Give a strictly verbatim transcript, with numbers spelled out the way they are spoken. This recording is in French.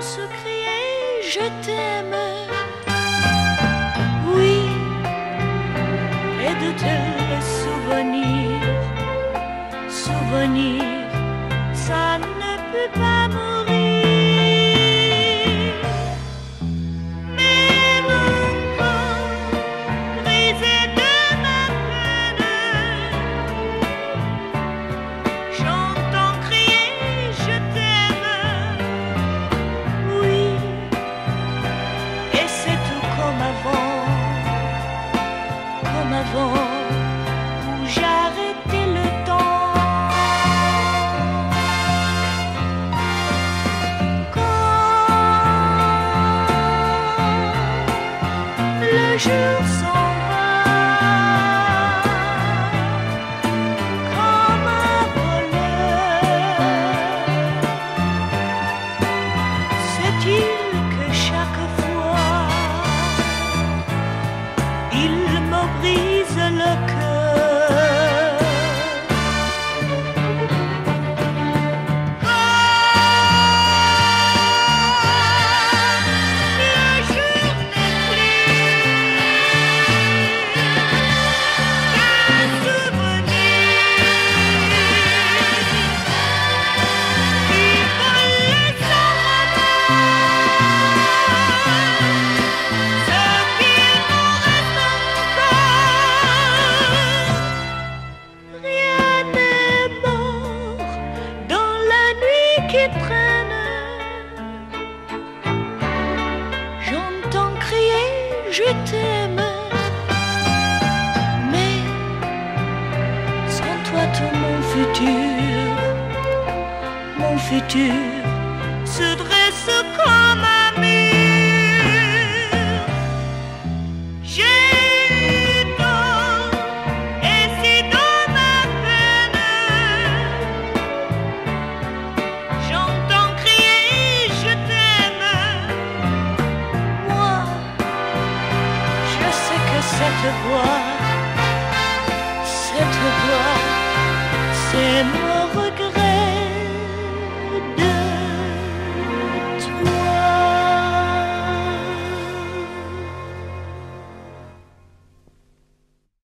se crier je t'aime. Oui, et de tels souvenirs, souvenirs, ça ne peut pas mourir. Mais mon corps brisé de ma peine, j'entends crier je t'aime. Oui, et c'est tout comme avant, comme avant, où j'arrêtais le temps. Quand le jour s'en va, comme un voleur, c'est-il que chaque fois il me brise le cœur. Quand le jour n'est plus qu'un souvenir qui vole sans ce qu'il m'en reste encore. Rien n'est mort dans la nuit qui traîne. J'entends crier je t'aime. Mais sans toi tout mon futur, mon futur se dresse comme